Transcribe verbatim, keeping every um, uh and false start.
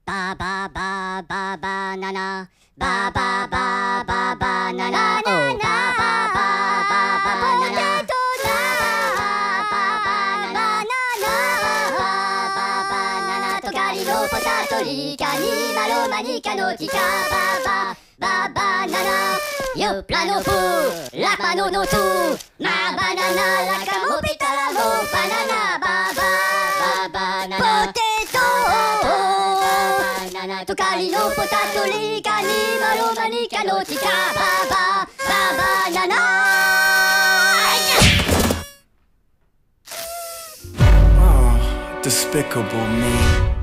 バババババナナバババババナナバババババナナトカリのポタトリカニマロマニカのチカババババナナヨプラノフラパノノツマバナナラカモピタラモバナナババババナナポテトバナナトカリのポタトリカニマロマニカのチカババババナナ Despicable me.